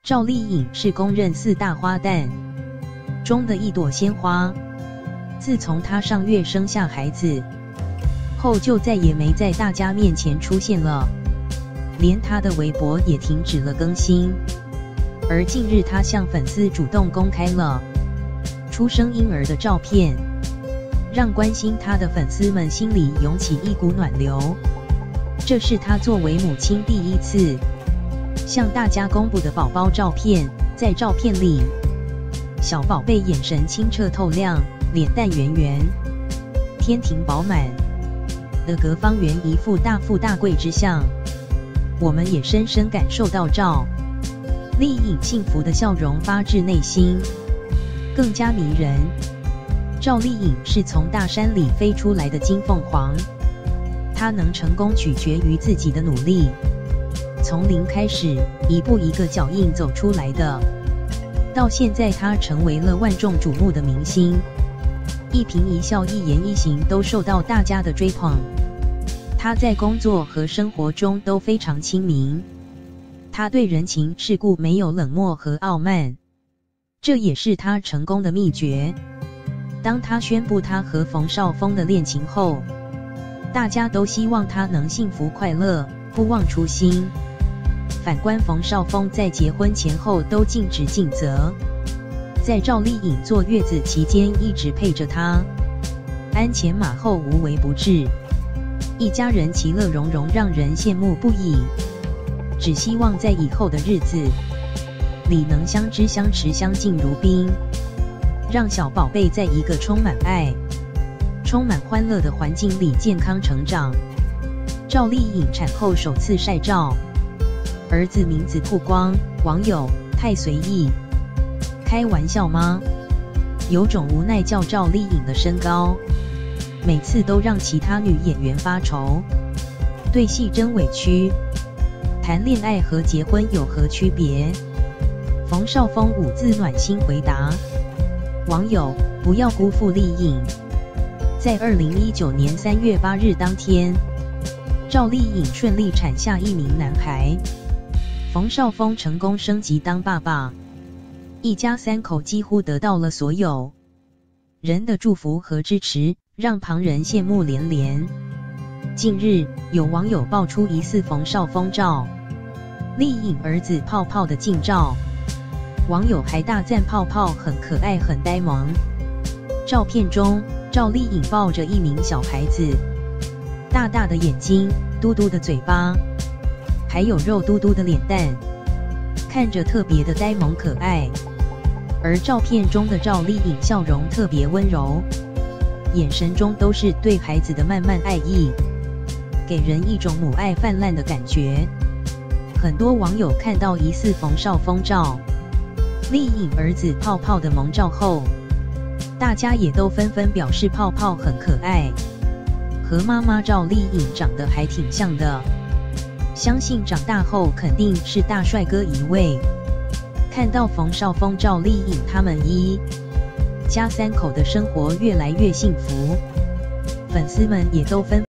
赵丽颖是公认4大花旦中的一朵鲜花。自从她上月生下孩子后，就再也没在大家面前出现了，连她的微博也停止了更新。而近日，她向粉丝主动公开了出生婴儿的照片，让关心她的粉丝们心里涌起一股暖流。这是她作为母亲第一次向大家公布的宝宝照片。在照片里，小宝贝眼神清澈透亮，脸蛋圆圆，天庭饱满的阁方圆，一副大富大贵之相。我们也深深感受到赵丽颖幸福的笑容发自内心，更加迷人。赵丽颖是从大山里飞出来的金凤凰，她能成功取决于自己的努力，从零开始，一步一个脚印走出来的。到现在，她成为了万众瞩目的明星，一颦一笑、一言一行都受到大家的追捧。她在工作和生活中都非常亲民，她对人情世故没有冷漠和傲慢，这也是她成功的秘诀。当她宣布她和冯绍峰的恋情后，大家都希望她能幸福快乐，不忘初心。反观冯绍峰在结婚前后都尽职尽责，在赵丽颖坐月子期间一直陪着她，鞍前马后，无微不至，一家人其乐融融，让人羡慕不已。只希望在以后的日子里能相知相持，相敬如宾，让小宝贝在一个充满爱、充满欢乐的环境里健康成长。赵丽颖产后首次晒照，儿子名字曝光，网友太随意，开玩笑吗？有种无奈叫赵丽颖的身高，每次都让其他女演员发愁，对戏真委屈。谈恋爱和结婚有何区别？冯绍峰5字暖心回答。网友不要辜负丽颖。在2019年3月8日当天，赵丽颖顺利产下一名男孩，冯绍峰成功升级当爸爸，一家3口几乎得到了所有人的祝福和支持，让旁人羡慕连连。近日，有网友爆出疑似冯绍峰赵丽颖儿子泡泡的近照，网友还大赞泡泡很可爱很呆萌。照片中，赵丽颖抱着一名小孩子，大大的眼睛，嘟嘟的嘴巴，还有肉嘟嘟的脸蛋，看着特别的呆萌可爱。而照片中的赵丽颖笑容特别温柔，眼神中都是对孩子的满满爱意，给人一种母爱泛滥的感觉。很多网友看到疑似冯绍峰赵丽颖儿子泡泡的萌照后，大家也都纷纷表示泡泡很可爱，和妈妈赵丽颖长得还挺像的，相信长大后肯定是大帅哥一位。看到冯绍峰、赵丽颖他们一家3口的生活越来越幸福，粉丝们也都纷